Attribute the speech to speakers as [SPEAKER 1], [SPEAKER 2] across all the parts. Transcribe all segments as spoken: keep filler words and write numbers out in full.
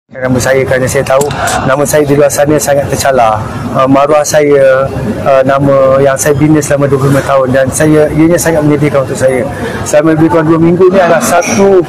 [SPEAKER 1] Nama saya kerana saya tahu nama saya di luar sana sangat tercalar. Uh, maruah saya, uh, nama yang saya bina selama dua puluh lima tahun, dan saya ianya sangat menyedihkan untuk saya. Selama lebih kurang dua minggu ni adalah satu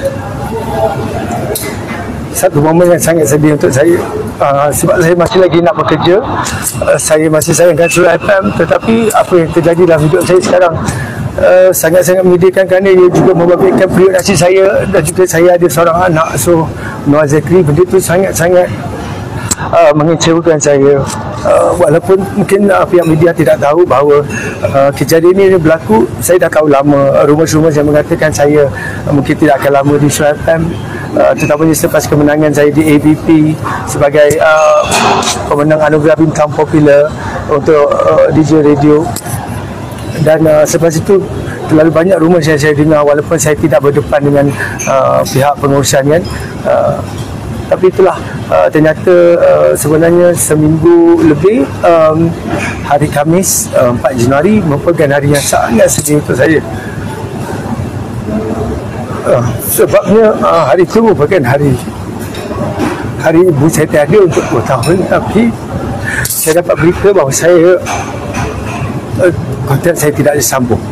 [SPEAKER 1] satu momen yang sangat sedih untuk saya. Uh, sebab saya masih lagi nak bekerja, uh, saya masih sayangkan Surat F M, tetapi apa yang terjadi dalam hidup saya sekarang Uh, sangat-sangat menyedihkan kerana ia juga membabitkan periuk nasi saya, dan juga saya ada seorang anak. So Noah Zakri, benda tu sangat-sangat uh, mengecewakan saya. Uh, walaupun mungkin uh, pihak media tidak tahu bahawa uh, kejadian ini berlaku, saya dah tahu lama. Rumus-rumus yang mengatakan saya uh, mungkin tidak akan lama di Surat F M, uh, terutamanya selepas kemenangan saya di A B P sebagai uh, pemenang anugerah bintang popular untuk uh, D J radio. Dan uh, selepas itu terlalu banyak rumus yang saya dengar, walaupun saya tidak berdepan dengan uh, pihak pengurusan kan. Uh, tapi itulah, uh, ternyata uh, sebenarnya seminggu lebih, um, hari Khamis uh, empat Januari merupakan hari yang sangat sedih untuk saya. Uh, sebabnya uh, hari itu merupakan hari hari ibu saya tiada untuk dua tahun, tapi saya dapat berita bahawa saya uh, kontrak saya tidak disambung.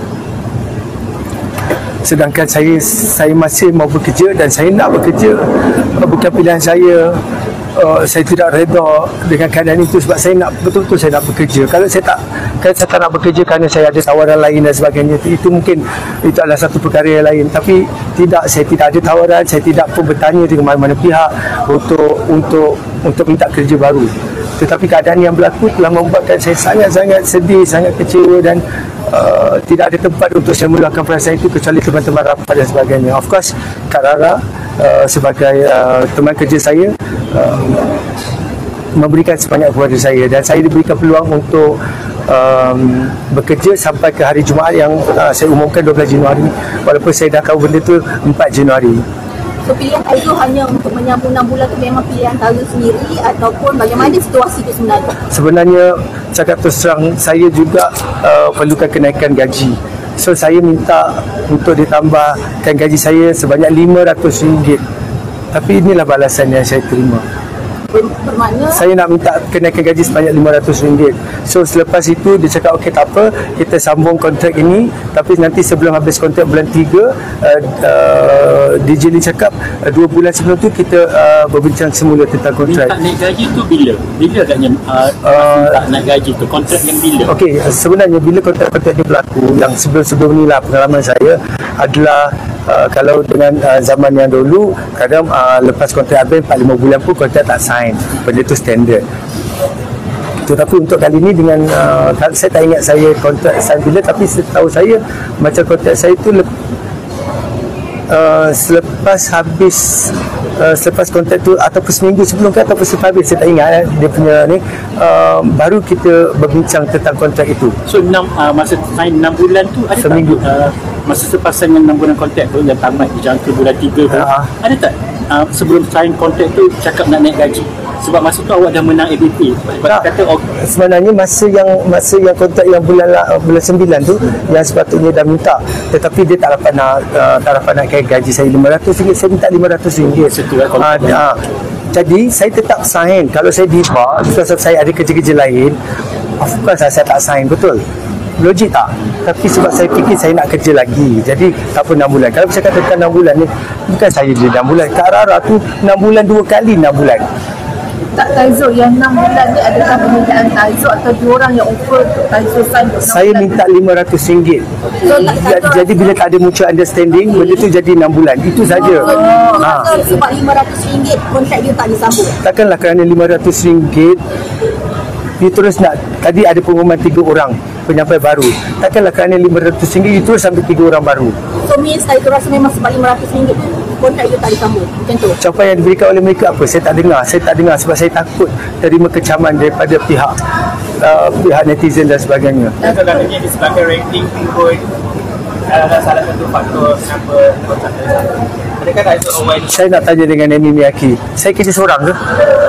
[SPEAKER 1] Sedangkan saya saya masih mau bekerja dan saya nak bekerja. Bukan pilihan saya. Uh, saya tidak reda dengan keadaan itu sebab saya nak betul-betul saya nak bekerja. Kalau saya tak kalau saya tak nak bekerja kerana saya ada tawaran lain dan sebagainya, itu mungkin itu adalah satu perkara yang lain. Tapi tidak, saya tidak ada tawaran, saya tidak pun bertanya dengan mana-mana pihak untuk untuk untuk minta kerja baru. Tetapi keadaan yang berlaku telah membuatkan saya sangat-sangat sedih, sangat kecewa, dan uh, tidak ada tempat untuk saya meluahkan perasaan itu kecuali teman-teman rapat dan sebagainya. Of course, Kak Rara uh, sebagai uh, teman kerja saya uh, memberikan sebanyak kepada saya, dan saya diberikan peluang untuk um, bekerja sampai ke hari Jumaat yang uh, saya umumkan dua belas Januari, walaupun saya dah tahu benda tu empat Januari.
[SPEAKER 2] So pilihan Taizo hanya untuk menyambung enam bulan tu memang pilihan Taizo sendiri, ataupun bagaimana situasi itu sebenarnya? Sebenarnya
[SPEAKER 1] cakap terus terang, saya juga uh, perlukan kenaikan gaji. So saya minta untuk ditambahkan gaji saya sebanyak lima ratus ringgit. Tapi inilah balasan yang saya terima.
[SPEAKER 2] Bermakna
[SPEAKER 1] saya nak minta kenaikan gaji sebanyak lima ratus ringgit. So selepas itu dia cakap okey, tak apa, kita sambung kontrak ini, tapi nanti sebelum habis kontrak bulan tiga, uh, uh, D J Lee cakap uh, dua bulan sebelum tu kita uh, berbincang semula tentang kontrak.
[SPEAKER 3] Minta naik gaji tu bila? Bila agaknya uh, uh, minta naik gaji tu? Kontrak yang bila?
[SPEAKER 1] Okey, sebenarnya bila kontrak-kontrak ni berlaku, yang sebelum-sebelum ni lah pengalaman saya adalah uh, kalau dengan uh, zaman yang dulu, kadang uh, lepas kontrak habis empat lima bulan pun kontrak tak sign. Benda tu standard. Tetapi untuk kali ni dengan uh, saya tak ingat saya kontrak sign bila, tapi setahu saya macam kontrak saya tu lep, uh, selepas habis uh, selepas kontrak tu ataupun seminggu sebelum ke ataupun selepas habis, saya tak ingat eh, dia punya ni uh, baru kita berbincang tentang kontrak itu.
[SPEAKER 3] So enam, uh, masa sign enam bulan tu ada
[SPEAKER 1] seminggu.
[SPEAKER 3] tak uh, masa selepas sign enam bulan kontrak tu yang tamat dijangka bulan tiga tu, uh, ada tak uh, sebelum sign kontrak tu cakap nak naik gaji? Sebab masa tu awak dah menang A B P. Sebab
[SPEAKER 1] tak,
[SPEAKER 3] kata oh,
[SPEAKER 1] sebenarnya masa yang masa yang kontrak yang bulan bulan sembilan tu yang sepatutnya dah minta, tetapi dia tak dapat nak uh, tak dapat naikkan gaji saya lima ratus ringgit. Saya minta lima ratus ringgit. Uh, uh, jadi saya tetap sign. Kalau saya dipak sebab saya ada kerja-kerja lain, of course saya tak sign, betul. Logik tak? Tapi sebab saya fikir saya nak kerja lagi, jadi tak apa enam bulan. Kalau saya katakan enam bulan ni, bukan saya je enam bulan. Kak Rara tu enam bulan dua kali enam bulan.
[SPEAKER 2] Tak, Taizo yang enam bulan ni adakah permintaan Taizo atau dua orang yang offer untuk Taizo sign?
[SPEAKER 1] Saya minta lima ratus ringgit. So, jadi, jadi bila tak ada mutual understanding, benda tu jadi enam bulan. Itu saja.
[SPEAKER 2] Oh, ha. Sebab lima ratus ringgit kontrak dia tak disambung.
[SPEAKER 1] Takkanlah kerana lima ratus ringgit dia terus nak, tadi ada pengumuman tiga orang penyampai baru. Takkanlah kerana lima ratus ringgit dia terus sampai tiga orang baru.
[SPEAKER 2] So means Taizo rasa memang sebab lima ratus ringgit kontrak dia tak disambung, macam tu?
[SPEAKER 1] Ucapan yang diberikan oleh mereka apa? Saya tak dengar. Saya tak dengar sebab saya takut terima kecaman daripada pihak uh, pihak netizen dan sebagainya.
[SPEAKER 4] Dan sebenarnya di sebagai ranking pun adalah salah satu faktor kenapa kontrak dia sama. Adakah Taizo aware?
[SPEAKER 1] Saya nak tanya dengan Amy Miyaki, saya kerja seorang ke?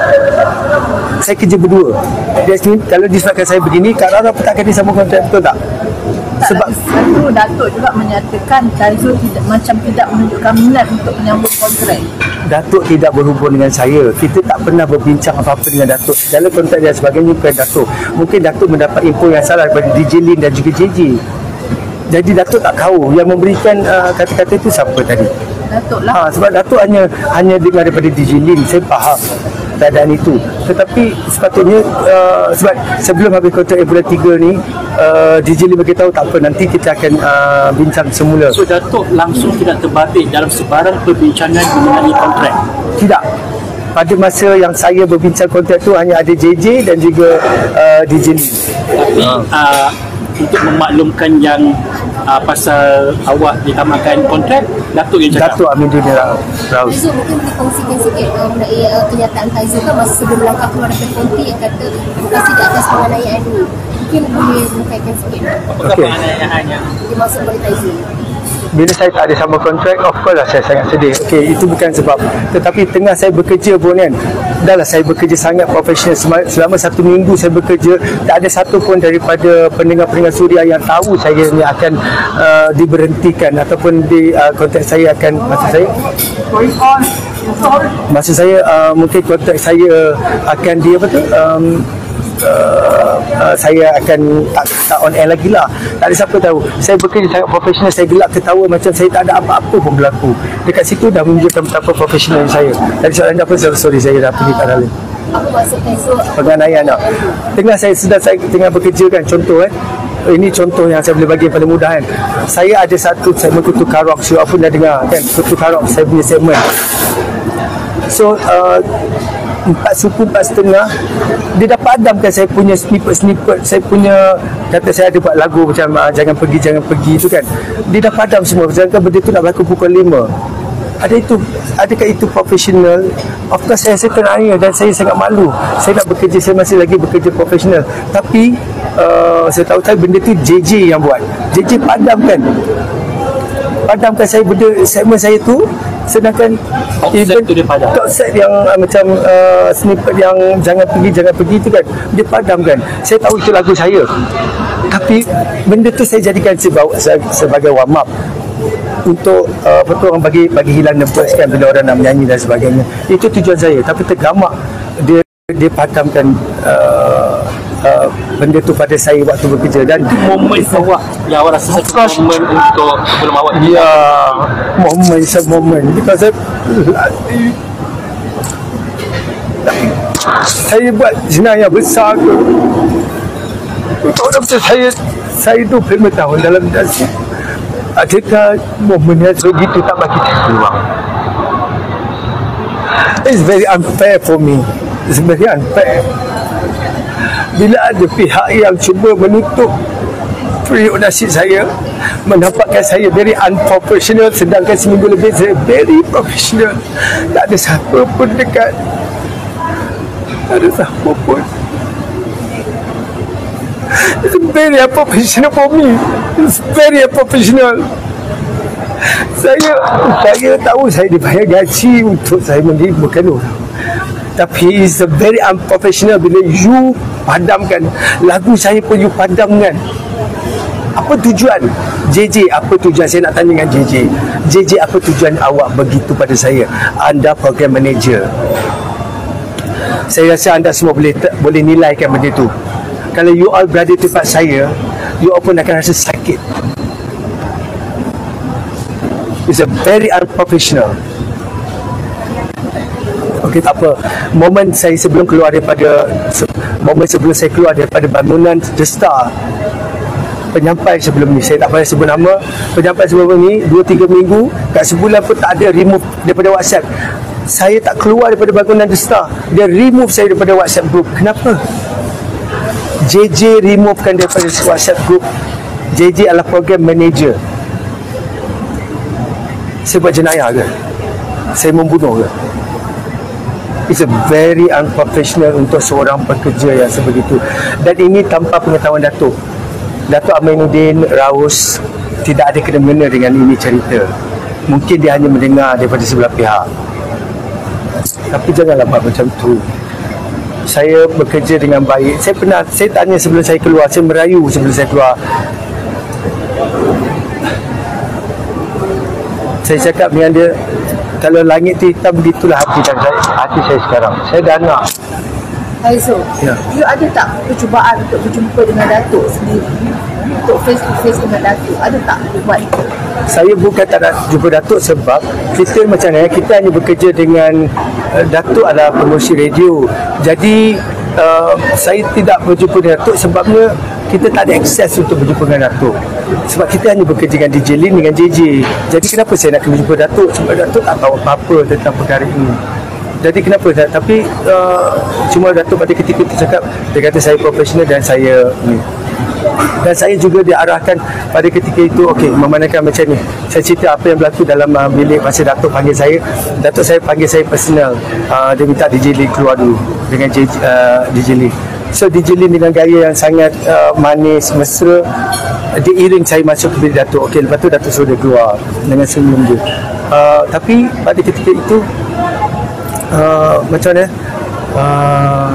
[SPEAKER 1] Saya kerja berdua. Dia sini, kalau disebabkan saya begini, Kak Rara pun tak akan disambung kontrak, betul tak?
[SPEAKER 2] sebab satu Datuk juga menyatakan Taizo tidak macam tidak menunjukkan minat untuk menyambung kontrak.
[SPEAKER 1] Datuk tidak berhubung dengan saya. Kita tak pernah berbincang apa-apa dengan Datuk. Dalam konteks dan sebagainya bukan Datuk. Mungkin Datuk mendapat info yang salah daripada D J Lin dan juga J J. Jadi Datuk tak tahu yang memberikan uh, kata-kata itu siapa tadi.
[SPEAKER 2] Datuk lah.
[SPEAKER 1] Ha, sebab Datuk hanya hanya dengar daripada D J Lin. Saya faham keadaan itu. Tetapi sepatutnya uh, sebab sebelum habis kontrak bulan tiga ni uh, D J Lin beritahu tak apa, nanti kita akan uh, bincang semula.
[SPEAKER 3] So Datuk langsung tidak terbabit dalam sebarang perbincangan mengenai kontrak?
[SPEAKER 1] Tidak. Pada masa yang saya berbincang kontrak tu hanya ada J J dan juga uh, D J Lin.
[SPEAKER 3] Tapi uh, untuk memaklumkan yang uh, pasal awak ditamatkan kontrak, Datuk yang cakap?
[SPEAKER 1] Datuk Amin Dunia Raus.
[SPEAKER 2] Taizo mungkin boleh kongsikan sikit uh, mengenai uh, kenyataan Taizo kan masa sebelum langkah keluar daripada konti yang kata terima kasih di atas penganiayaan dulu. Mungkin boleh mengkaitkan sikit.
[SPEAKER 4] Apakah
[SPEAKER 1] Okey.
[SPEAKER 4] penganiayaan yang
[SPEAKER 2] Dimaksud oleh Taizo.
[SPEAKER 1] Bila saya tak ada sama kontrak, of course lah saya sangat sedih. Okey, itu bukan sebab. Tetapi tengah saya bekerja pun kan, dah lah saya bekerja sangat profesional. Selama, selama satu minggu saya bekerja, tak ada satu pun daripada pendengar-pendengar Suria yang tahu saya ni akan uh, diberhentikan ataupun di uh, kontrak saya akan, maksud saya maksud saya uh, mungkin kontrak saya akan di apa tu um, Uh, uh, saya akan tak, tak on air lagi lah. Tak ada siapa tahu. Saya bekerja sangat profesional. Saya gelak ketawa macam saya tak ada apa-apa pun berlaku. Dekat situ dah menunjukkan betapa profesional saya. Tadi soalan apa? Sorry, saya dah pergi kat dalam
[SPEAKER 2] Apa maksud Taizo?
[SPEAKER 1] penganiayaan tak. Tengah saya sedang saya tengah bekerja kan, contoh eh ini contoh yang saya boleh bagi yang paling mudah kan. Saya ada satu segmen Kutu Karok, siapa pun dah dengar kan, Kutu Karok saya punya segmen. So uh, empat suku empat setengah dia dah padamkan saya punya snippet-snippet, saya punya kata saya ada buat lagu macam uh, jangan pergi jangan pergi tu kan, dia dah padam semua. Sedangkan benda tu nak berlaku pukul lima. Ada itu, adakah itu profesional? Of course saya rasa teraniaya dan saya sangat malu. Saya nak bekerja, saya masih lagi bekerja profesional. Tapi uh, saya tahu tahu benda tu J J yang buat. J J padamkan. Padamkan saya benda segmen saya tu, sedangkan
[SPEAKER 3] Offset tu dia padam.
[SPEAKER 1] Offset yang uh, macam uh, snippet yang jangan pergi jangan pergi tu kan, dia padamkan. Saya tahu itu lagu saya. Tapi benda tu saya jadikan sebagai, sebagai warm up untuk uh, apa tu orang bagi bagi hilang nafas kan bila orang nak menyanyi dan sebagainya. Itu tujuan saya. Tapi tergamak dia dia padamkan uh, uh, benda tu pada saya waktu bekerja. Dan
[SPEAKER 3] Momen awak yang awak rasa satu momen untuk sebelum awak
[SPEAKER 1] ya, moment is a moment because saya, saya buat jenayah besar ke untuk orang macam saya. Saya dua puluh lima tahun dalam industri. Adakah momen yang begitu tak bagi saya peluang? It's very unfair for me. It's very unfair. Bila ada pihak yang cuba menutup periuk nasib saya, menampakkan saya very unprofessional, sedangkan seminggu lebih saya very professional. Tak ada siapa pun dekat. Tak ada siapa pun. It's very unprofessional for me. It's very unprofessional. Saya saya tahu saya dibayar gaji untuk saya menghiburkan orang. Tapi it's a very unprofessional bila you padamkan lagu saya pun you padamkan. Apa tujuan? J J, apa tujuan? Saya nak tanya dengan J J. J J, apa tujuan awak begitu pada saya? Anda program manager. Saya rasa anda semua boleh boleh nilaikan benda itu. Kalau you all berada di tempat saya, you all pun akan rasa sakit. It's a very unprofessional. Okey, tak apa. Momen saya sebelum keluar daripada momen sebelum saya keluar daripada bangunan The Star, penyampai sebelum ni, saya tak payah sebut nama, penyampai sebelum ni dua tiga minggu, kat sebulan pun tak ada remove daripada WhatsApp. Saya tak keluar daripada bangunan The Star, dia remove saya daripada WhatsApp group. Kenapa? J J removekan daripada WhatsApp group. J J adalah program manager. Saya buat jenayah ke? Saya membunuh ke? It's a very unprofessional untuk seorang pekerja yang sebegitu. Dan ini tanpa pengetahuan Datuk. Datuk Aminuddin Raus tidak ada kena-mengena dengan ini cerita. Mungkin dia hanya mendengar daripada sebelah pihak. Tapi janganlah buat macam tu. Saya bekerja dengan baik. Saya pernah, saya tanya sebelum saya keluar, saya merayu sebelum saya keluar. Saya cakap dengan dia, kalau langit tu hitam, begitulah hati saya, hati saya sekarang. Saya dah nak.
[SPEAKER 5] Haizul,
[SPEAKER 1] Ya.
[SPEAKER 5] you ada tak percubaan untuk berjumpa dengan Datuk sendiri? Untuk face to face dengan Datuk, ada tak you buat itu?
[SPEAKER 1] Saya bukan tak nak jumpa Datuk sebab kita macam mana, kita hanya bekerja dengan uh, Datuk adalah pengurusi radio. Jadi uh, saya tidak berjumpa dengan Datuk sebabnya kita tak ada akses untuk berjumpa dengan Datuk. Sebab kita hanya bekerja dengan D J Lin dengan J J. Jadi kenapa saya nak berjumpa Datuk? Sebab Datuk tak tahu apa-apa tentang perkara ini. Jadi kenapa tak? Tapi uh, cuma Datuk pada ketika itu cakap, dia kata saya profesional dan saya ni. Dan saya juga diarahkan pada ketika itu, okey, memandangkan macam ni, saya cerita apa yang berlaku dalam uh, bilik masa Datuk panggil saya. Datuk saya panggil saya personal, uh, dia minta D J Lin keluar dulu dengan J J, uh, D J Lin. So D J Lin dengan gaya yang sangat uh, manis, mesra, diiring saya masuk ke bilik Datuk. Okey, lepas tu Datuk suruh dia keluar dengan senyum dia. Uh, tapi pada ketika itu uh, macam mana, uh,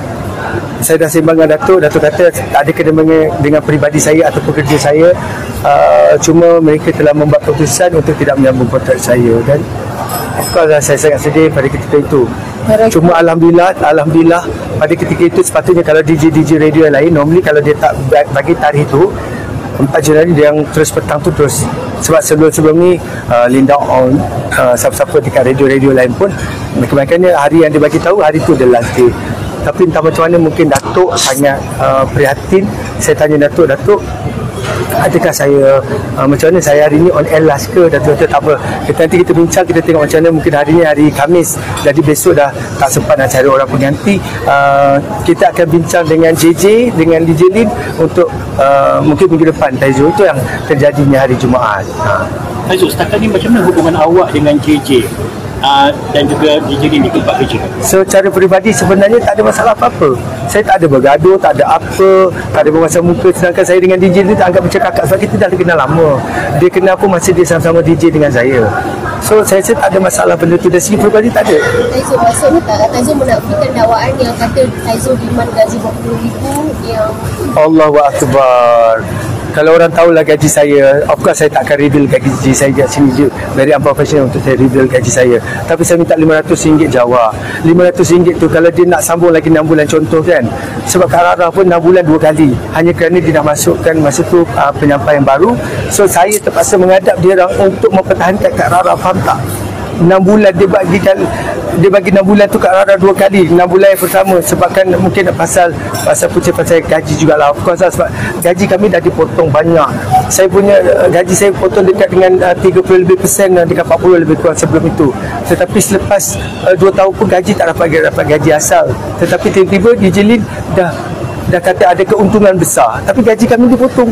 [SPEAKER 1] saya dah sembang dengan Datuk. Datuk kata tak ada kena dengan peribadi saya atau pekerja saya, uh, cuma mereka telah membuat keputusan untuk tidak menyambung kontrak saya. Dan of course saya sangat sedih pada ketika itu. Cuma Alhamdulillah, Alhamdulillah pada ketika itu sepatutnya kalau D J D J radio yang lain, normally kalau dia tak bagi tarikh itu empat Januari, dia yang terus petang tu terus. Sebab sebelum-sebelum ni uh, Linda on uh, siapa-siapa dekat radio-radio lain pun kebanyakannya hari yang dia bagi tahu hari tu dia lantik. Tapi entah macam mana, mungkin Datuk sangat uh, prihatin. Saya tanya Datuk, Datuk, adakah saya uh, macam mana saya hari ni on air last ke? Datuk kata tak apa, kita nanti kita bincang, kita tengok macam mana. Mungkin hari ni hari Khamis, jadi besok dah tak sempat nak cari orang pengganti. uh, Kita akan bincang dengan J J, dengan D J Lin untuk uh, mungkin minggu depan. Taizul, itu yang terjadinya hari Jumaat. ha.
[SPEAKER 3] Haizul, setakat ni macam mana hubungan awak dengan J J? Uh, dan juga D J Lin di tempat kerja?
[SPEAKER 1] Secara peribadi sebenarnya tak ada masalah apa-apa. Saya tak ada bergaduh, tak ada apa, tak ada bermasam muka. Sedangkan saya dengan D J Lin tak anggap macam kakak sebab kita dah kenal lama. Dia kenal pun masa dia sama-sama D J dengan saya. So saya rasa tak ada masalah benda tu. Dari segi peribadi tak ada.
[SPEAKER 2] Taizul maksudnya tak, Taizul menafikan dakwaan yang kata Taizul demand gaji empat puluh ribu yang
[SPEAKER 1] Allahu Akbar. Kalau orang tahulah gaji saya, of course saya tak akan reveal gaji saya kat sini je. Very unprofessional untuk saya reveal gaji saya. Tapi saya minta lima ratus ringgit Jawa. lima ratus ringgit tu kalau dia nak sambung lagi enam bulan contoh kan. Sebab Kak Rara pun enam bulan dua kali. Hanya kerana dia nak masukkan masa tu uh, penyampaian baru. So saya terpaksa menghadap dia orang untuk mempertahankan Kak Rara, faham tak? enam bulan dia bagikan, dia bagi enam bulan tu Kak Rara dua kali. enam bulan yang pertama sebabkan mungkin pasal pasal punca pasal gaji jugalah, of course lah, sebab gaji kami dah dipotong banyak. Saya punya uh, gaji saya potong dekat dengan uh, tiga puluh lebih persen uh, dekat empat puluh lebih kurang sebelum itu. Tetapi selepas uh, dua tahun pun gaji tak dapat dapat gaji asal. Tetapi tiba-tiba D J Lin dah dah kata ada keuntungan besar, tapi gaji kami dipotong.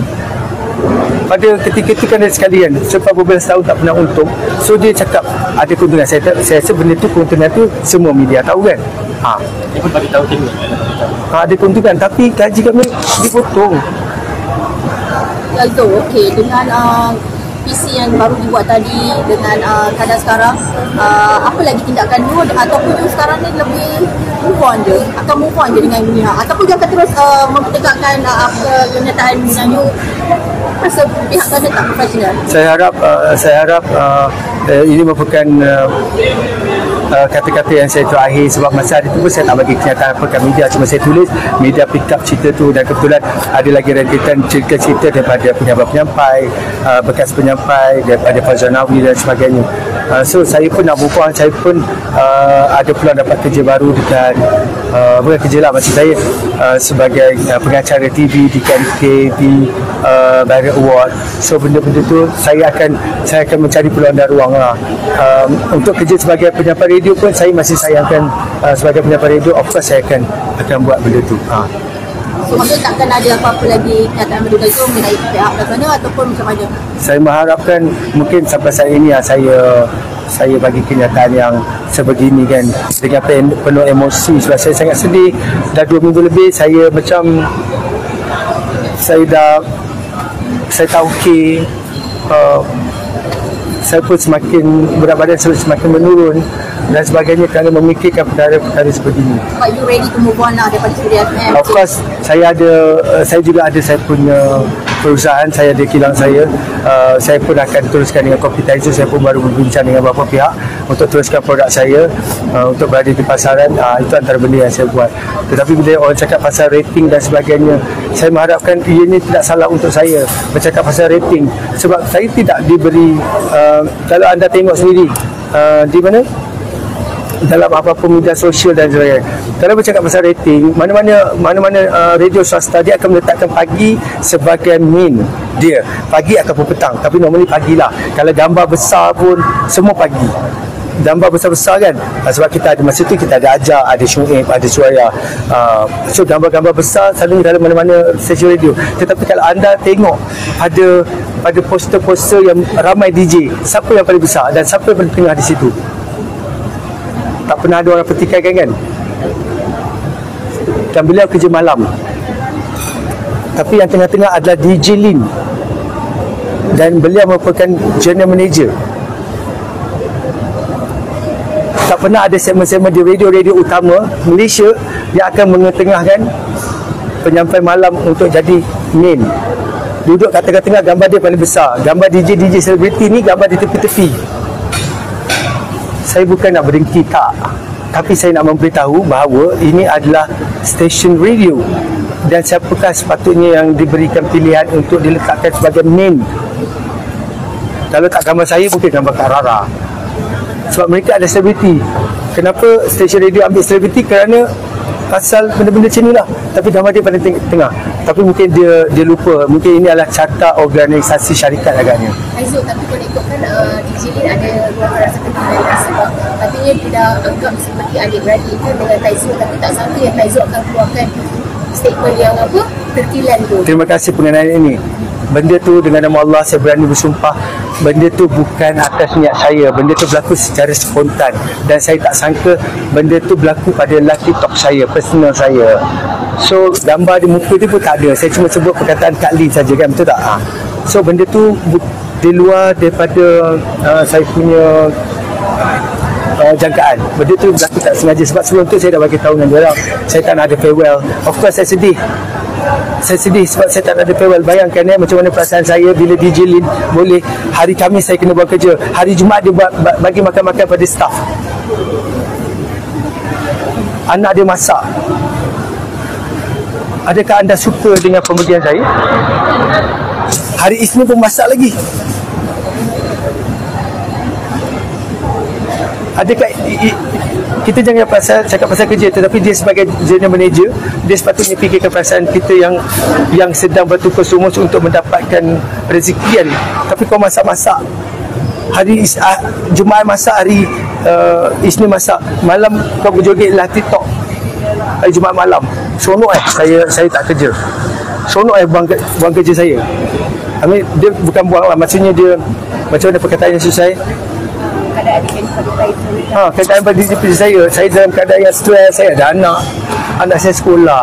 [SPEAKER 1] Pada ketika itu kan ada sekalian sebab beberapa tahun tak pernah untung. So dia cakap ada keuntungan. Saya, saya rasa benda tu, keuntungan tu semua media tahu kan. ha.
[SPEAKER 3] Dia pun bagi tahu tengok.
[SPEAKER 1] ha, Ada keuntungan tapi gaji kami dipotong.
[SPEAKER 5] Haizul, okey, dengan uh, P C yang baru dibuat tadi, dengan uh, keadaan sekarang, uh, apa lagi tindakan you, ataupun you sekarang ni lebih move on je, akan move on je dengan dunia, ataupun you akan terus uh, mempertegakkan uh, apa kenyataan yang you rasa pihak sana tak profesional?
[SPEAKER 1] Saya harap uh, saya harap uh, uh, ini merupakan uh, uh, kata-kata yang saya terakhir, sebab masa hari itu pun saya tak bagi kenyataan apa kat media, cuma saya tulis, media pick up cerita tu, dan kebetulan ada lagi rentetan cerita-cerita daripada penyampai-penyampai, uh, bekas penyampai, daripada Fazanawi dan sebagainya. Uh, so saya pun nak move on, saya pun uh, ada peluang dapat kerja baru dekat uh, bukan kerja lah, maksud saya uh, sebagai uh, pengacara T V di K M K, di uh, Barrier Award. So benda-benda tu saya akan saya akan mencari peluang dan ruang lah. Um, untuk kerja sebagai penyampai radio pun saya masih sayangkan, uh, sebagai penyampai radio of course saya akan akan buat benda tu. ha.
[SPEAKER 5] So maksudnya takkan ada apa-apa lagi kenyataan menduga itu mengenai pihak kat sana ataupun macam mana?
[SPEAKER 1] Saya mengharapkan mungkin sampai saat ini ya, saya saya bagi kenyataan yang sebegini kan, dengan pen, penuh emosi sebab saya sangat sedih. Dah dua minggu lebih saya macam saya dah saya tak okey, uh, saya pun semakin berat badan semakin menurun dan sebagainya kerana memikirkan perkara-perkara seperti ini.
[SPEAKER 5] But you ready to move on lah daripada Suria F M?
[SPEAKER 1] Of course saya ada uh, saya juga ada saya punya perusahaan, saya ada kilang saya. Uh, saya pun akan teruskan dengan Kopi Taizo. Saya pun baru berbincang dengan beberapa pihak untuk teruskan produk saya uh, untuk berada di pasaran. Uh, itu antara benda yang saya buat. Tetapi bila orang cakap pasal rating dan sebagainya, saya mengharapkan ianya tidak salah untuk saya bercakap pasal rating, sebab saya tidak diberi uh, kalau anda tengok sendiri uh, di mana dalam apa-apa media sosial dan sebagainya, kalau bercakap pasal rating, mana-mana mana-mana uh, radio swasta dia akan meletakkan pagi sebagai main dia, pagi ataupun petang, tapi normally pagilah. Kalau gambar besar pun semua pagi, gambar besar-besar kan, uh, sebab kita ada masa tu kita ada Ajak, ada Syuib, ada Suaya, uh, so gambar-gambar besar selalu dalam mana-mana stesen radio. Tetapi kalau anda tengok pada pada poster-poster yang ramai D J, siapa yang paling besar dan siapa yang paling tengah di situ? Tak pernah ada orang pertikaikan kan? Dan beliau kerja malam, tapi yang tengah-tengah adalah D J Lin, dan beliau merupakan general manager. Tak pernah ada segmen-segmen di radio-radio utama Malaysia yang akan mengetengahkan penyampai malam untuk jadi main. Duduk kat tengah-tengah, gambar dia paling besar. Gambar D J D J selebriti ni gambar di tepi-tepi. Saya bukan nak berdengki, tak, tapi saya nak memberitahu bahawa ini adalah stesen radio, dan siapakah sepatutnya yang diberikan pilihan untuk diletakkan sebagai main. Kalau tak gambar saya, mungkin gambar Kak Rara, sebab mereka ada selebriti. Kenapa stesen radio ambil selebriti? Kerana pasal benda-benda macam ni lah, tapi gambar dia pada tengah. Tapi mungkin dia dia lupa, mungkin ini adalah carta organisasi syarikat agaknya.
[SPEAKER 2] Aizul, tapi kalau ikutkan uh, D J Lin ada luahkan rasa ketinggalan, sebab katanya tidak anggap seperti adik-beradik itu dengan Taizo, tapi tak sangka yang Taizo akan keluarkan statement yang apa, terkilan tu.
[SPEAKER 1] Terima kasih pengenaan ini. Benda tu dengan nama Allah saya berani bersumpah, benda tu bukan atas niat saya, benda tu berlaku secara spontan, dan saya tak sangka benda tu berlaku pada live TikTok saya, personal saya. So gambar di muka tu pun tak ada, saya cuma sebut perkataan Kak Lin saja kan, betul tak? Ha. So benda tu di luar daripada uh, saya punya uh, jangkaan. Benda tu berlaku tak sengaja, sebab sebelum tu saya dah bagi tahu dengan dia orang saya tak nak ada farewell. Of course saya sedih, saya sedih sebab saya tak ada farewell. Bayangkan ya, macam mana perasaan saya bila D J Lin boleh hari Khamis saya kena buat kerja, hari Jumaat dia buat, bagi makan-makan pada staff, anak dia masak. Adakah anda suka dengan pemberian saya? Hari Isnin pun masak lagi. Adakah i, i, kita jangan pasal cakap pasal kerja, tetapi dia sebagai general manager, dia sepatutnya fikirkan perasaan kita yang yang sedang bertukar sumus untuk mendapatkan rezeki kan. Tapi kau masak-masak, hari uh, Jumaat masak, hari uh, Isnin masak, malam kau berjoget lah TikTok. Hari Jumaat malam, seronok eh saya saya tak kerja, seronok eh buang, buang kerja saya. I mean, dia bukan buang lah, maksudnya dia macam mana perkataan yang susah.
[SPEAKER 2] Keadaan dia pada Taizo.
[SPEAKER 1] Ha, keadaan pada diri saya, saya dalam keadaan yang stres, saya ada anak, anak saya sekolah.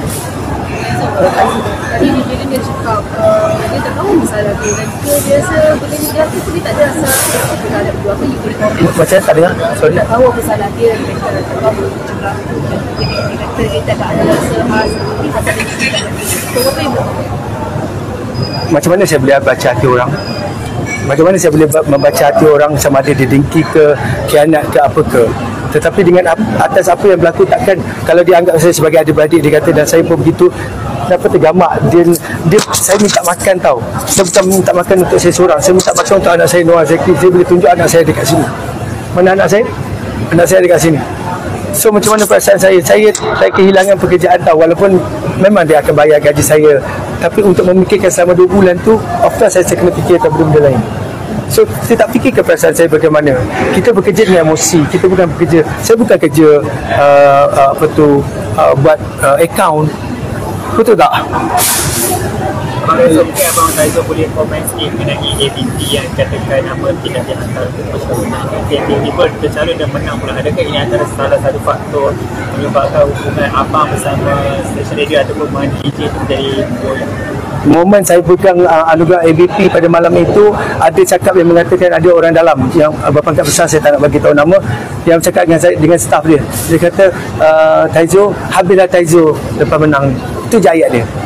[SPEAKER 2] Tadi D J Lin dia cakap uh, dia tak tahu masalah dia, dan dia biasa boleh dia tu dia tak ada rasa terhadap dua apa you boleh komen.
[SPEAKER 1] Macam tak dengar? Sorry.
[SPEAKER 2] Tak tahu apa salah dia, dia kata tak tahu cakap dia kata dia tak ada rasa khas ni pasal dia tak ada. So apa yang
[SPEAKER 1] Macam mana saya boleh baca hati orang? Macam mana saya boleh membaca hati orang, sama ada dia dengki ke, khianat ke, apa ke? Tetapi dengan atas apa yang berlaku, takkan kalau dia anggap saya sebagai adik-beradik, dia kata, dan saya pun begitu, kenapa tergamak? Dia, dia, saya minta makan tau. Saya bukan minta makan untuk saya seorang, saya minta makan untuk anak saya, Noah Zakri. Saya boleh tunjuk anak saya dekat sini. Mana anak saya? Anak saya dekat sini. So macam mana perasaan saya? Saya saya kehilangan pekerjaan tau, walaupun memang dia akan bayar gaji saya, tapi untuk memikirkan selama dua bulan tu, of course saya, saya kena fikirkan benda-benda lain. So saya tak fikirkan perasaan saya bagaimana. Kita bekerja dengan emosi, kita bukan bekerja, saya bukan kerja uh, uh, apa tu uh, buat uh, account. Betul tak?
[SPEAKER 4] Abang Taizo, mungkin Abang Taizo boleh komen sikit mengenai A B P yang katakan nama tidak dihantar ke persetujuan. A B P pun tercalon dan menang pula. Adakah ini antara salah satu faktor menyebabkan hubungan abang bersama stesen radio ataupun dengan D J itu menjadi goyang?
[SPEAKER 1] Momen saya pegang uh, anugerah A B P pada malam itu, ada cakap yang mengatakan ada orang dalam yang uh, berpangkat besar, saya tak nak bagi tahu nama, yang cakap dengan saya, dengan staff dia. Dia kata, uh, Taizo, habislah Taizo lepas menang. Itu je ayat dia.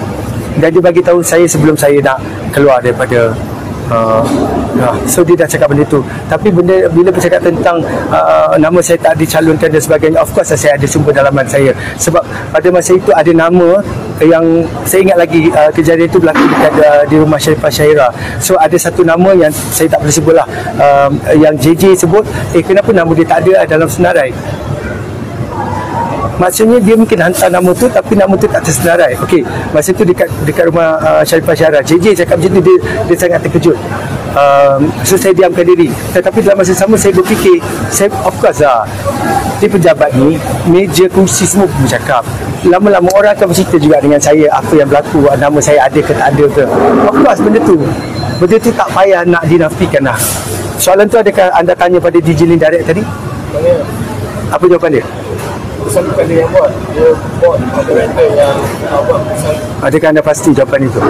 [SPEAKER 1] dan dia bagi tahu saya sebelum saya nak keluar daripada Uh, uh, so dia dah cakap benda tu. Tapi benda bila bercakap tentang uh, nama saya tak dicalonkan dan sebagainya, of course saya ada sumber dalaman saya. Sebab pada masa itu ada nama yang saya ingat lagi, uh, kejadian itu berlaku dekat uh, di rumah Sharifah Syahira. So ada satu nama yang saya tak boleh sebut lah, uh, yang J J sebut, eh kenapa nama dia tak ada dalam senarai. Maksudnya dia mungkin hantar nama tu tapi nama tu tak tersenarai. Okey, masa tu dekat dekat rumah uh, Sharifah Syahira, J J cakap macam tu, dia, dia sangat terkejut. Um, so saya diamkan diri. Tetapi dalam masa sama saya berfikir, saya of course lah, dia pejabat ni, meja kursi semua pun bercakap. Lama-lama orang akan bercerita juga dengan saya apa yang berlaku, nama saya ada ke tak ada ke. Of course benda tu, benda tu tak payah nak dinafikan lah. Soalan tu adakah anda tanya pada D J Lin direct tadi? Apa jawapan dia?
[SPEAKER 4] Kesan bukan dia yang buat, dia buat moderator yang uh, buat kesan.
[SPEAKER 1] Adakah anda pasti jawapan itu?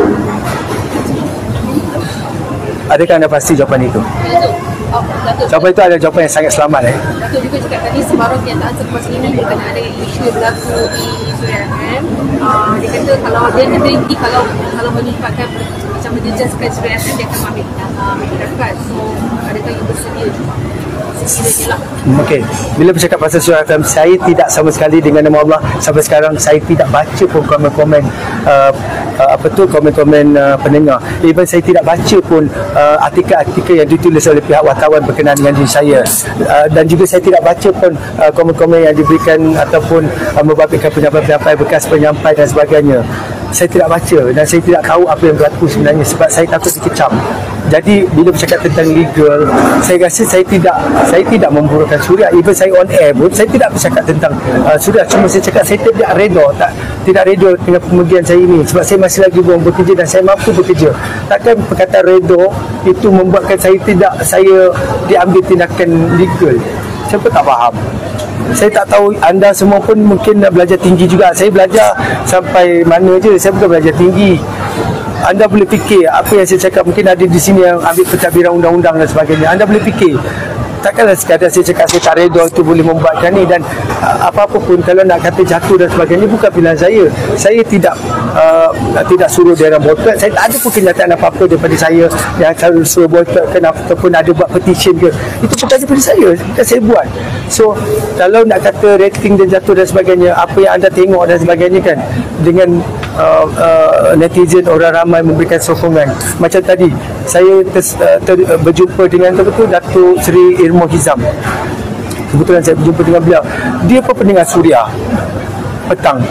[SPEAKER 1] Adakah anda pasti jawapan itu?
[SPEAKER 5] Datuk, oh, Datuk,
[SPEAKER 1] Jawapan itu adalah jawapan yang sangat selamat eh.
[SPEAKER 5] Datuk juga cakap tadi sebarang kenyataan selepas ini berkenaan dengan isu yang berlaku di Suria F M. Uh, dia kata kalau dia nanti kalau kalau melibatkan macam menjejaskan Suria F M, dia akan ambil uh, masyarakat. So adakah you bersedia sekiranya lah?
[SPEAKER 1] Okey, bila bercakap pasal Suria F M, saya tidak sama sekali dengan nama Allah sampai sekarang saya tidak baca pun komen-komen uh, uh, apa tu komen-komen uh, pendengar. Even saya tidak baca pun uh, artikel-artikel yang ditulis oleh pihak wartawan berkenaan dengan diri saya, uh, dan juga saya tidak baca pun uh, komen-komen yang diberikan ataupun uh, membabitkan penyampai-penyampai, bekas penyampai dan sebagainya. Saya tidak baca dan saya tidak tahu apa yang berlaku sebenarnya sebab saya takut dikecam. Jadi bila bercakap tentang legal, saya rasa saya tidak saya tidak memburukkan Suria. Even saya on air pun saya tidak bercakap tentang uh, Suria. Cuma saya cakap saya tidak redha, tak tidak redha dengan pemergian saya ini sebab saya masih lagi belum bekerja dan saya mampu bekerja. Takkan perkataan redha itu membuatkan saya tidak saya diambil tindakan legal. Saya pun tak faham. Saya tak tahu anda semua pun mungkin belajar tinggi juga. Saya belajar sampai mana je, saya bukan belajar tinggi. Anda boleh fikir apa yang saya cakap, mungkin ada di sini yang ambil pentadbiran undang-undang dan sebagainya. Anda boleh fikir. Takkanlah sekadar saya cakap saya tak redha itu boleh membuatkan ni, dan uh, apa-apa pun kalau nak kata jatuh dan sebagainya bukan pilihan saya. Saya tidak uh, tidak suruh dia orang boycott. Saya tak ada pun kenyataan apa-apa daripada saya yang selalu suruh boycott ke ataupun ada buat petition ke. Itu bukan daripada saya, bukan saya buat. So kalau nak kata rating dan jatuh dan sebagainya, apa yang anda tengok dan sebagainya kan, dengan uh, uh, netizen orang ramai memberikan sokongan. Macam tadi saya ter, ter, berjumpa dengan betul Datuk Seri Irma Hizam. Kebetulan saya berjumpa dengan beliau. Dia pun pendengar Suria petang.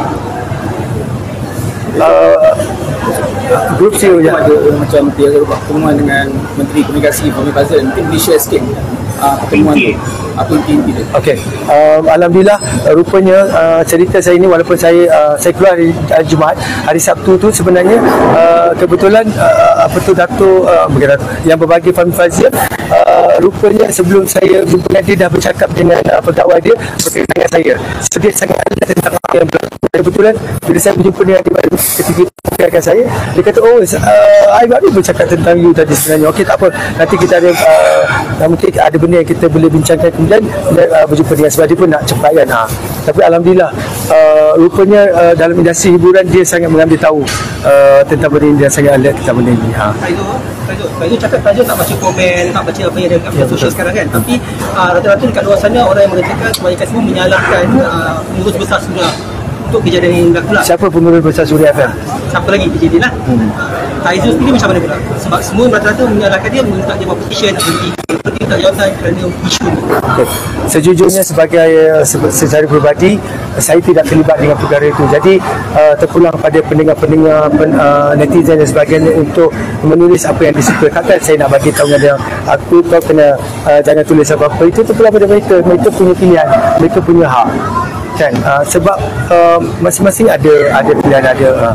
[SPEAKER 1] Uh, grup C E O je
[SPEAKER 6] ada macam dia buat pertemuan dengan Menteri Komunikasi Fahmi Fazil. Mungkin boleh share sikit uh, pertemuan tu, apa inti-inti dia.
[SPEAKER 1] Okey, um, alhamdulillah uh, rupanya uh, cerita saya ini walaupun saya uh, saya keluar hari uh, Jumaat, hari Sabtu tu sebenarnya uh, kebetulan uh, apa tu Datuk uh, yang berbagi Fahmi Fazil uh, rupanya sebelum saya jumpa dengan dia dah bercakap dengan uh, pegawai dia berkaitan dengan saya. So dia sangat ada tentang apa yang berlaku. Kebetulan bila saya berjumpa dengan dia ketika dengan saya, dia kata oh uh, I baru bercakap tentang you tadi sebenarnya. Okey, tak apa, nanti kita ada uh, mungkin ada benda yang kita boleh bincangkan kemudian uh, berjumpa dengan, sebab dia pun nak cepat kan. Ha. Tapi alhamdulillah uh, rupanya uh, dalam industri hiburan dia sangat mengambil tahu uh, tentang benda ini, dia sangat alert tentang benda ini. Ha.
[SPEAKER 6] Tajuk cakap tajuk tak baca komen, tak baca apa yang ada kat media sosial sekarang kan. Tapi uh, rata-rata dekat luar sana orang yang mengatakan kebanyakan semua menyalahkan uh, pengurus besar Suria untuk kejadian yang berlaku lah.
[SPEAKER 1] Siapa pengurus besar Suria F M?
[SPEAKER 6] Siapa lagi kejadian lah. Hmm. Taizul sendiri macam mana pula? Sebab semua rata-rata menyalahkan dia, minta dia buat petition nak berhenti. Berhenti tak jawatan kerana isu ni. Okay. Sejujurnya sebagai uh, secara peribadi, saya tidak terlibat dengan perkara itu. Jadi uh, terpulang pada pendengar-pendengar pen, uh, netizen dan sebagainya untuk menulis apa yang disuka. Takkan saya nak bagi tahu dengan dia, aku kau kena uh, jangan tulis apa-apa. Itu terpulang pada mereka. Mereka punya pilihan, mereka punya hak. Kan? Uh, sebab uh, masing-masing ada ada pilihan, ada uh.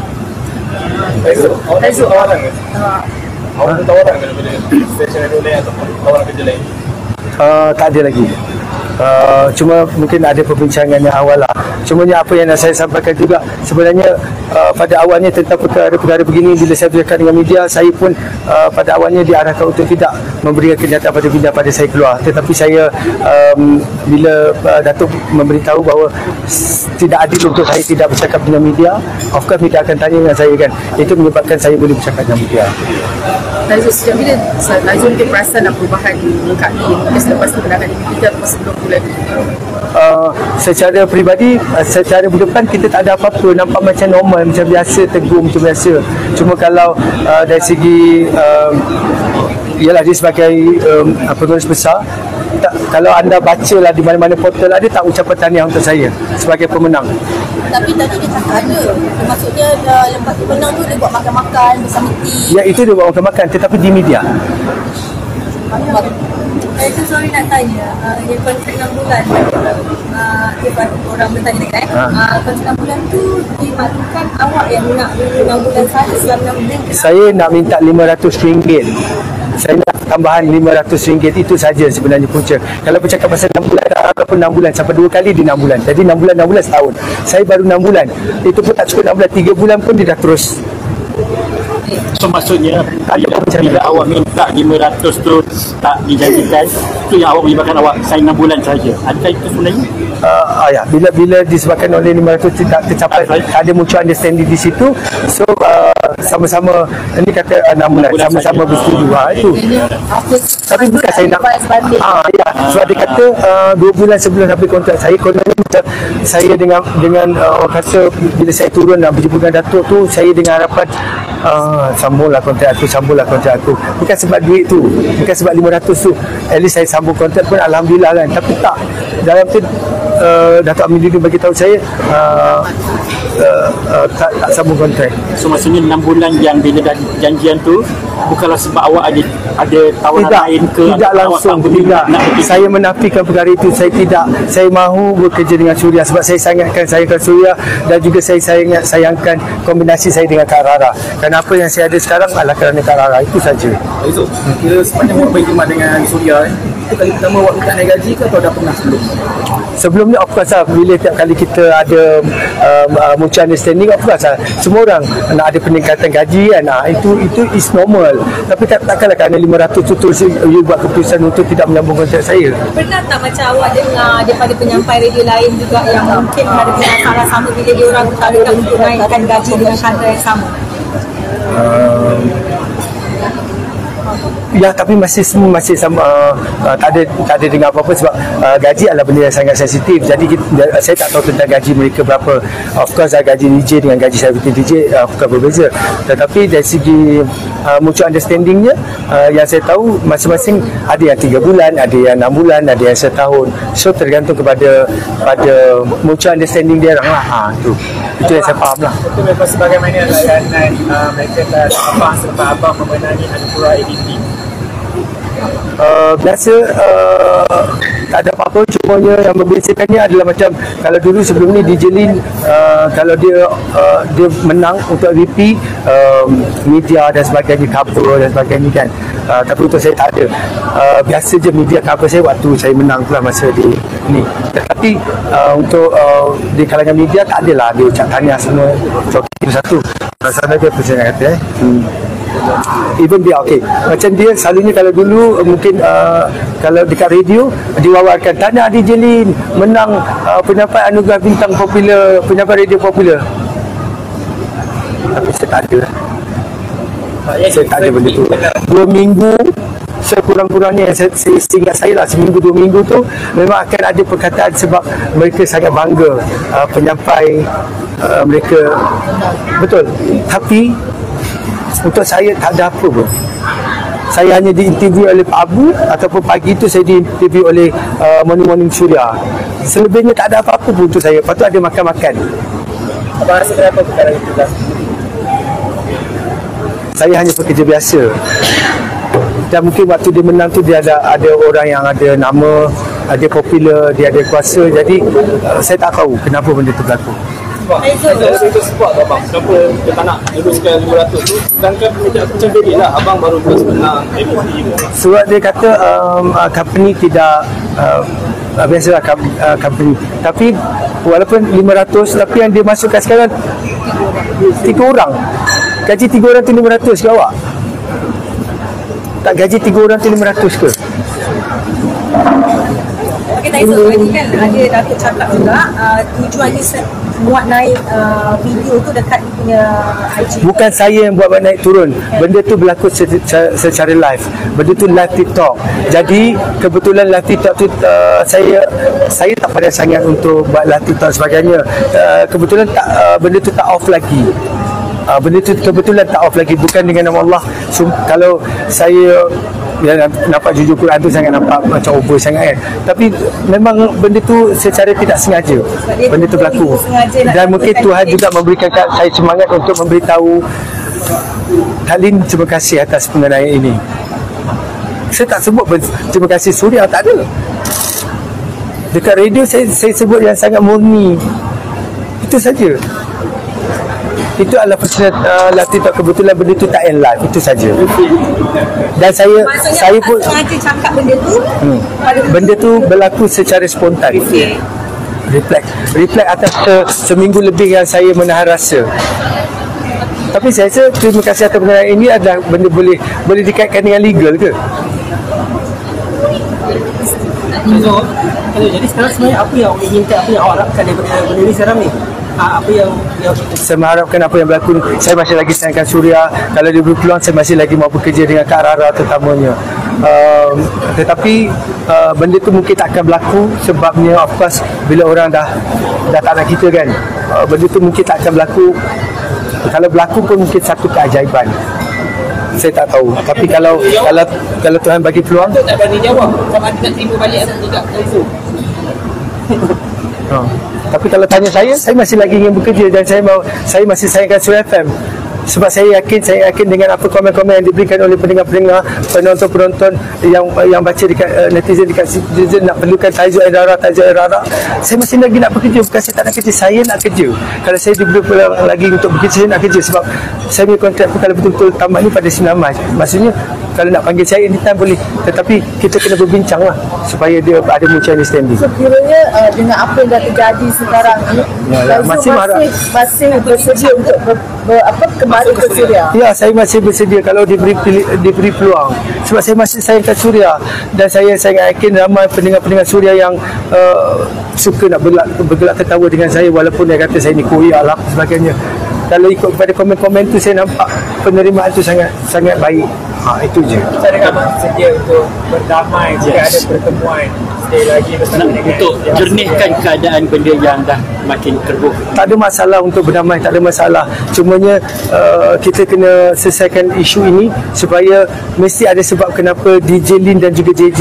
[SPEAKER 4] Taizul tawaran ke? Awak ada tawaran ke daripada stesen radio lain ataupun tawaran kerja lain?
[SPEAKER 1] Uh, tak ada lagi. uh, cuma mungkin ada perbincangan yang awal lah. Cumanya apa yang nak saya sampaikan juga sebenarnya uh, pada awalnya tentang perkara-perkara begini, bila saya bercakap dengan media, saya pun uh, pada awalnya diarahkan untuk tidak memberikan kenyataan pada media pada saya keluar. Tetapi saya um, bila uh, Datuk memberitahu bahawa tidak adil untuk saya tidak bercakap dengan media, of course media akan tanya dengan saya kan. Itu menyebabkan saya boleh bercakap dengan media.
[SPEAKER 2] Taizul, sejak bila Taizul mungkin perasan nak perubahan di muka ni mungkin selepas tu pernah kali kita atau sebelum bulan ni?
[SPEAKER 1] Uh, secara peribadi, uh, secara bulan kita tak ada apa-apa, nampak macam normal, macam biasa, teguh macam biasa. Cuma kalau uh, dari segi uh, ialah dia sebagai um, pengurus besar, tak, kalau anda bacalah di mana-mana portal, ada tak ucapan tahniah untuk saya sebagai pemenang?
[SPEAKER 5] Tapi tadi dia cakap ada. Maksudnya uh, lepas tu menang tu dia buat makan-makan bersama tim.
[SPEAKER 1] Ya, itu dia buat makan-makan, tetapi di media.
[SPEAKER 5] Saya tu sorry nak tanya, uh, yang kontrak enam bulan, uh, dia baru orang bertanya dekat eh.
[SPEAKER 1] Ha.
[SPEAKER 5] Uh, kontrak enam bulan tu dimaklumkan awak yang nak enam bulan sahaja selama enam bulan.
[SPEAKER 1] Saya nak minta lima ratus ringgit. Saya nak tambahan lima ratus ringgit, itu saja sebenarnya punca. Kalau bercakap pasal enam bulan, ataupun enam bulan sampai dua kali di enam bulan. Jadi enam bulan enam bulan setahun. Saya baru enam bulan. Itu pun tak cukup enam bulan, tiga bulan pun dia dah terus.
[SPEAKER 3] So maksudnya bila awak minta lima ratus tu tak dijanjikan, tu yang awak menyebabkan awak sign enam bulan saja. Adakah itu sebenarnya?
[SPEAKER 1] Uh, ya, bila bila disebabkan oleh lima ratus tidak tercapai, ada mutual understanding di situ. So uh, sama-sama ini kata enam bulan, sama-sama bersetuju. Ha, itu. Tapi bukan saya nak. Ah ya, sebab dia kata uh, dua bulan sebelum habis kontrak saya, kononnya macam saya dengan dengan uh, orang kata bila saya turun dan berjumpa dengan Datuk tu, saya dengan harapan uh, sambunglah kontrak aku, sambunglah kontrak aku. Bukan sebab duit tu, bukan sebab lima ratus tu. At least saya sambung kontrak pun alhamdulillah kan. Tapi tak, dalam tu uh, Datuk Amin bagi tahu saya uh, uh, uh, tak, tak sambung kontrak.
[SPEAKER 3] So maksudnya enam bulan yang bila dah janjian tu bukanlah sebab awak ada ada tawaran
[SPEAKER 1] tidak,
[SPEAKER 3] lain ke?
[SPEAKER 1] tidak langsung, tidak. Saya menafikan perkara itu. Saya tidak, saya mahu bekerja dengan Suria sebab saya sangatkan sayangkan Suria, dan juga saya sayang, sayangkan kombinasi saya dengan Kak Rara. Kenapa yang saya ada sekarang adalah kerana Kak Rara, itu saja.
[SPEAKER 6] Itu kira sepanjang awak berkhidmat dengan Suria, itu kali pertama awak minta naik gaji ke atau dah pernah sebelum?
[SPEAKER 1] Sebelum ni of course lah, bila tiap kali kita ada um, uh, mutual understanding, of course lah, semua orang nak ada peningkatan gaji kan. Nah, itu itu is normal. Tapi tak, takkanlah kerana lima ratus tu terus you buat keputusan untuk tidak menyambung kontrak saya.
[SPEAKER 5] Pernah tak macam awak dengar daripada penyampai radio lain juga yang mungkin ada masalah sama bila dia orang utarakan untuk naikkan gaji dengan kadar yang sama?
[SPEAKER 1] Uh, Ya, tapi masih semua masih sama, uh, uh, tak ada tak ada dengar apa-apa sebab uh, gaji adalah benda yang sangat sensitif. Jadi kita, saya tak tahu tentang gaji mereka berapa. Of course uh, gaji D J dengan gaji saya D J uh, bukan berbeza. Tetapi dari segi uh, mutual understandingnya, uh, yang saya tahu masing-masing ada yang tiga bulan, ada yang enam bulan, ada yang setahun. So tergantung kepada pada mutual understanding dia orang lah. Ha, itu itu yang saya faham lah.
[SPEAKER 4] Itu memang sebagaimana layanan uh, mereka dan abang serta abang memenangi Anugerah A B P.
[SPEAKER 1] Uh, biasa uh, tak ada apa-apa, cumanya yang membezakannya adalah macam kalau dulu sebelum ni D J Lin uh, kalau dia uh, dia menang untuk A B P, uh, media dan sebagainya cover dan sebagainya kan. Uh, tapi untuk saya tak ada. Uh, biasa je media cover saya waktu saya menang tu lah masa di ni. Tetapi uh, untuk uh, di kalangan media tak adalah dia ucap tahniah semua. So, itu satu. Rasanya dia percaya kata eh. Hmm. Even dia okey. Macam dia selalunya kalau dulu uh, mungkin uh, kalau dekat radio diwawarkan tahniah D J Lin menang uh, penyampai anugerah bintang popular, penyampai radio popular. Tapi saya tak ada. Saya tak ada benda tu. Dua minggu sekurang-kurangnya yang saya, saya, seingat saya lah, seminggu dua minggu tu memang akan ada perkataan sebab mereka sangat bangga uh, penyampai uh, mereka. Betul. Tapi untuk saya tak ada apa pun. Saya hanya diinterview oleh Pak Abu, ataupun pagi itu saya diinterview oleh uh, Morning Morning Suria. Selebihnya tak ada apa-apa pun untuk saya. Lepas tu ada makan-makan.
[SPEAKER 4] Abang rasa kenapa perkara itu lah?
[SPEAKER 1] Saya hanya pekerja biasa. Dan mungkin waktu dia menang tu dia ada ada orang yang ada nama, ada popular, dia ada kuasa. Jadi uh, saya tak tahu kenapa benda tu berlaku.
[SPEAKER 6] Saya itu sebab tu abang, kenapa dia tak nak teruskan lima ratus tu, sedangkan peminat macam David lah, abang baru terus menang A B T tu.
[SPEAKER 1] Sebab dia kata um, uh, company tidak uh, uh, biasalah com- uh, company, tapi walaupun lima ratus, tapi yang dia masukkan sekarang tiga orang. Gaji tiga orang tu lima ratus ke awak? Tak, gaji tiga orang tu lima ratus ke?
[SPEAKER 5] Okay, Taizo, tadi kan ada Datuk cakap juga uh, tujuannya se- muat naik uh, video tu dekat dia punya I G.
[SPEAKER 1] Bukan saya yang buat naik turun. Benda tu berlaku secara, secara live. Benda tu live TikTok. Jadi kebetulan live TikTok tu uh, saya saya tak pandai sangat untuk buat live TikTok sebagainya. Uh, kebetulan tak, uh, benda tu tak off lagi. Uh, benda tu kebetulan tak off lagi, bukan dengan nama Allah. So, kalau saya ya, nampak jujur Quran tu sangat nampak macam over sangat kan, tapi memang benda tu secara tidak sengaja benda tu berlaku, dan mungkin Tuhan juga memberikan saya semangat untuk memberitahu Kak Lin, terima kasih atas pengenayaan ini. Saya tak sebut terima kasih Suria, tak ada. Dekat radio saya, saya sebut yang sangat murni, itu saja. Itu adalah personal uh, live TikTok, kebetulan benda tu tak end live, itu saja. Dan saya
[SPEAKER 5] Maksudnya
[SPEAKER 1] saya pun
[SPEAKER 5] sengaja cakap benda tu
[SPEAKER 1] hmm,
[SPEAKER 5] pada
[SPEAKER 1] benda tu berlaku secara spontan.
[SPEAKER 5] okay.
[SPEAKER 1] Reflect reflect atas se, seminggu lebih yang saya menahan rasa. Tapi saya rasa terima kasih atas pengenayaan ini adalah benda boleh boleh dikaitkan dengan legal ke?
[SPEAKER 6] So, jadi sekarang sebenarnya apa yang awak inginkan, apa yang awak harapkan daripada benda ni sekarang ni? Ha, apa yang, yang
[SPEAKER 1] Saya mengharapkan apa yang berlaku. Saya masih lagi sayangkan Suria. Kalau dia berpeluang, saya masih lagi mau bekerja dengan Kak Rara terutamanya. Um, tetapi uh, benda tu mungkin tak akan berlaku sebabnya of course bila orang dah dah tak nak kita kan, uh, benda tu mungkin tak akan berlaku. Kalau berlaku pun mungkin satu keajaiban, saya tak tahu. Tapi kalau kalau kalau Tuhan bagi peluang,
[SPEAKER 6] tak berani jawab sama ada nak terima balik atau tidak Taizo.
[SPEAKER 1] uh, tapi kalau tanya saya, saya masih lagi ingin bekerja dan saya mau saya masih sayangkan Suria F M. Sebab saya yakin saya yakin dengan apa komen-komen yang diberikan oleh pendengar-pendengar, penonton-penonton yang yang baca dekat uh, netizen dekat netizen nak perlukan Taizo Rara, Taizo Rara. Saya masih lagi nak bekerja, bukan saya tak nak kerja, saya nak kerja. Kalau saya diberi peluang lagi untuk bekerja, saya nak kerja sebab saya punya kontrak pun kalau betul-betul tamat ni pada sembilan Mac. Maksudnya kalau nak panggil saya anytime boleh, tetapi kita kena berbincang lah supaya dia ada mutual understanding.
[SPEAKER 2] Sekiranya uh, dengan apa yang dah terjadi sekarang ni,
[SPEAKER 1] Ya, ya,
[SPEAKER 2] Taizo
[SPEAKER 1] masih
[SPEAKER 2] masih,
[SPEAKER 1] marah.
[SPEAKER 2] masih bersedia untuk ber, ber, apa kembali ke Suria.
[SPEAKER 1] Ya, saya masih bersedia kalau diberi pilih, diberi peluang. Sebab saya masih sayangkan Suria dan saya sangat yakin ramai pendengar-pendengar Suria yang uh, suka nak bergelak, bergelak ketawa dengan saya walaupun dia kata saya ni koyak lah sebagainya. Kalau ikut kepada komen-komen tu saya nampak penerimaan tu sangat sangat baik. Ha, itu je.
[SPEAKER 4] Kita dengan abang sedia untuk berdamai jika ada pertemuan sekali lagi bersama dengan
[SPEAKER 3] Untuk jernihkan keadaan benda yang dah makin keruh.
[SPEAKER 1] Tak ada masalah untuk berdamai, tak ada masalah. Cumanya uh, kita kena selesaikan isu ini supaya mesti ada sebab kenapa D J Lin dan juga J J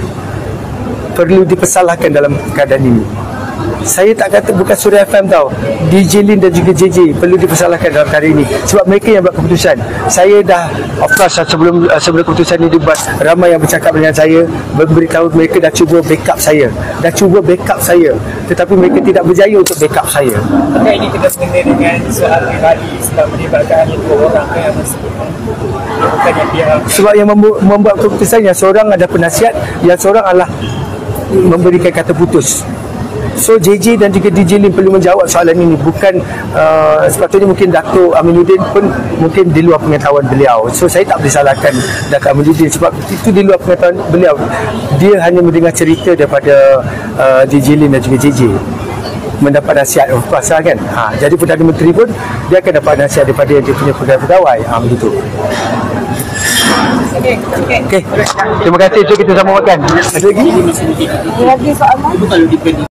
[SPEAKER 1] perlu dipersalahkan dalam keadaan ini. Saya tak kata bukan Suria F M tau, D J Lin dan juga J J perlu dipersalahkan dalam kali ini sebab mereka yang buat keputusan. Saya dah, of course sebelum sebelum keputusan ini dibuat, ramai yang bercakap dengan saya, memberitahu mereka dah cuba backup saya, dah cuba backup saya, tetapi mereka tidak berjaya untuk backup saya.
[SPEAKER 4] Apakah ini kita mengenai dengan soal pribadi sebab melibatkan hanya dua orang yang bersebut? Bukannya pihak
[SPEAKER 1] Sebab yang membu- membuat keputusan yang seorang ada penasihat, yang seorang adalah memberikan kata putus. So J J dan juga D J Lin perlu menjawab soalan ini. Bukan uh, sepatutnya mungkin Datuk Aminuddin pun mungkin di luar pengetahuan beliau. So saya tak boleh salahkan Datuk Aminuddin sebab itu di luar pengetahuan beliau. Dia hanya mendengar cerita daripada uh, D J Lin dan juga J J, mendapat nasihat of course lah kan. Ha, jadi Perdana Menteri pun dia akan dapat nasihat daripada dia punya pegawai-pegawai. Ha, begitu.
[SPEAKER 5] Okay, okay.
[SPEAKER 1] Okey. Terima kasih. Jom kita sama makan. Ada lagi?
[SPEAKER 3] Ini masih lagi.
[SPEAKER 5] Lagi soalan?
[SPEAKER 3] Itu kalau dibanding